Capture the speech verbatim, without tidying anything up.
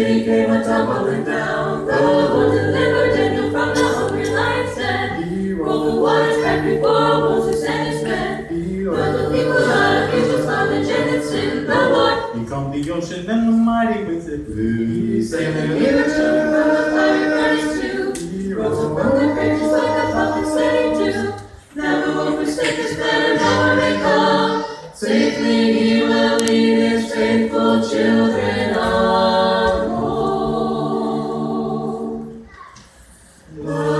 city came a-tumbling down. The Lord delivered Daniel from the hungry lion's den. He rolled the waters back before Moses and his men. He led the people out of Egypt's bondage and its sin. The Lord, He calmed the ocean and the mighty winds that blew. He saved the heathen children from the fiery furnace too. He rose up from the grave just like a prophet said He'd do. Never will forsake His plan, however may come. Safely He will lead His faithful children on home.